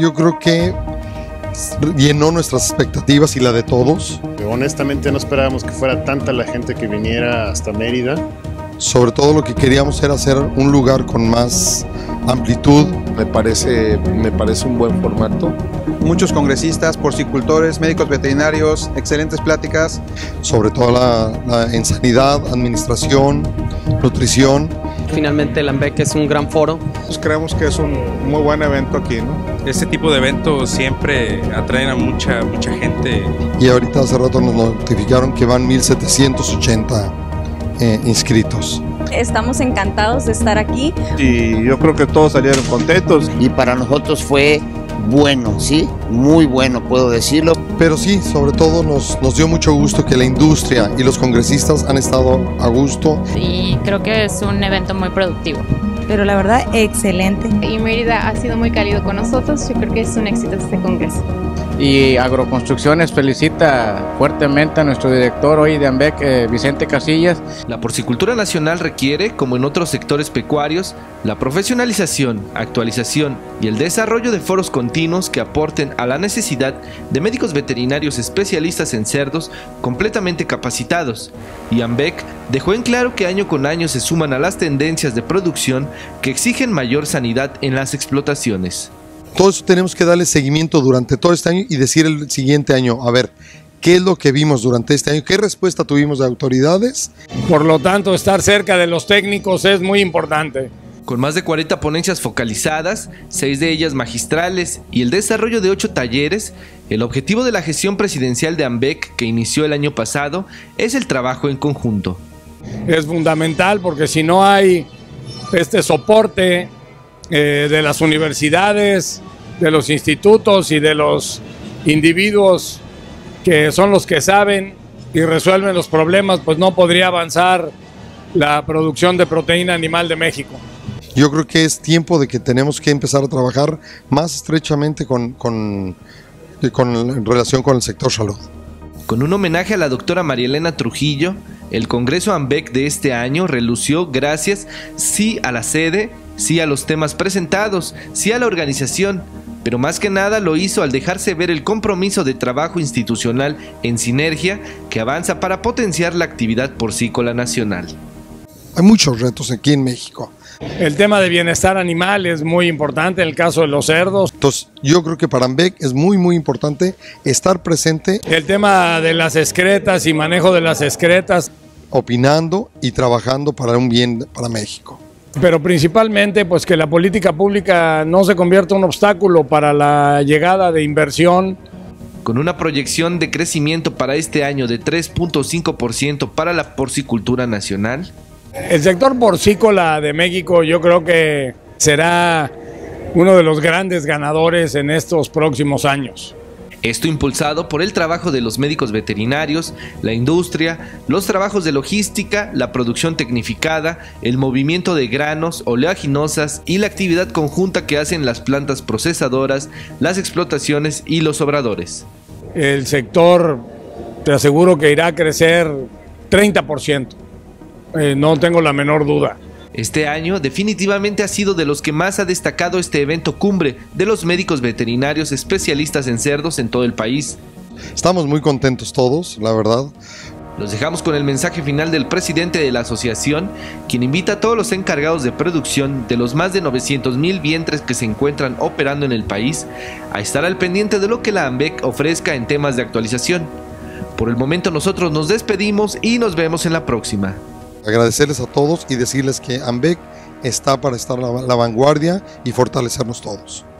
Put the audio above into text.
yo creo que llenó nuestras expectativas y la de todos. Honestamente no esperábamos que fuera tanta la gente que viniera hasta Mérida. Sobre todo lo que queríamos era hacer un lugar con más amplitud. Me parece un buen formato. Muchos congresistas, porcicultores, médicos veterinarios, excelentes pláticas. Sobre todo en sanidad, administración, nutrición. Finalmente el AMBEC es un gran foro. Pues creemos que es un muy buen evento aquí, ¿no? Este tipo de eventos siempre atraen a mucha gente. Y ahorita hace rato nos notificaron que van 1780 inscritos. Estamos encantados de estar aquí. Y yo creo que todos salieron contentos. Y para nosotros fue bueno, ¿sí? Muy bueno, puedo decirlo. Pero sí, sobre todo nos dio mucho gusto que la industria y los congresistas han estado a gusto. Y creo que es un evento muy productivo. Pero la verdad, excelente. Y Mérida ha sido muy cálido con nosotros. Yo creo que es un éxito este congreso. Y Agroconstrucciones felicita fuertemente a nuestro director hoy de AMBEC, Vicente Casillas. La porcicultura nacional requiere, como en otros sectores pecuarios, la profesionalización, actualización y el desarrollo de foros continuos que aporten a la necesidad de médicos veterinarios especialistas en cerdos completamente capacitados. Y AMBEC dejó en claro que año con año se suman a las tendencias de producción que exigen mayor sanidad en las explotaciones. Todo eso tenemos que darle seguimiento durante todo este año y decir el siguiente año, a ver, ¿qué es lo que vimos durante este año? ¿Qué respuesta tuvimos de autoridades? Por lo tanto, estar cerca de los técnicos es muy importante. Con más de 40 ponencias focalizadas, 6 de ellas magistrales y el desarrollo de 8 talleres, el objetivo de la gestión presidencial de AMBEC, que inició el año pasado, es el trabajo en conjunto. Es fundamental porque si no hay este soporte de las universidades, de los institutos y de los individuos que son los que saben y resuelven los problemas, pues no podría avanzar la producción de proteína animal de México. Yo creo que es tiempo de que tenemos que empezar a trabajar más estrechamente en relación con el sector salud. Con un homenaje a la doctora María Elena Trujillo, el Congreso AMBEC de este año relució gracias sí a la sede, sí a los temas presentados, sí a la organización, pero más que nada lo hizo al dejarse ver el compromiso de trabajo institucional en sinergia que avanza para potenciar la actividad porcícola nacional. Hay muchos retos aquí en México. El tema de bienestar animal es muy importante en el caso de los cerdos. Entonces, yo creo que para AMBEC es muy importante estar presente. El tema de las excretas y manejo de las excretas. Opinando y trabajando para un bien para México. Pero principalmente pues que la política pública no se convierta en un obstáculo para la llegada de inversión. Con una proyección de crecimiento para este año de 3.5% para la porcicultura nacional. El sector porcícola de México yo creo que será uno de los grandes ganadores en estos próximos años. Esto impulsado por el trabajo de los médicos veterinarios, la industria, los trabajos de logística, la producción tecnificada, el movimiento de granos, oleaginosas y la actividad conjunta que hacen las plantas procesadoras, las explotaciones y los obradores. El sector, te aseguro que irá a crecer 30%, no tengo la menor duda. Este año definitivamente ha sido de los que más ha destacado este evento cumbre de los médicos veterinarios especialistas en cerdos en todo el país. Estamos muy contentos todos, la verdad. Los dejamos con el mensaje final del presidente de la asociación, quien invita a todos los encargados de producción de los más de 900,000 vientres que se encuentran operando en el país a estar al pendiente de lo que la AMBEC ofrezca en temas de actualización. Por el momento nosotros nos despedimos y nos vemos en la próxima. Agradecerles a todos y decirles que AMBEC está para estar a la vanguardia y fortalecernos todos.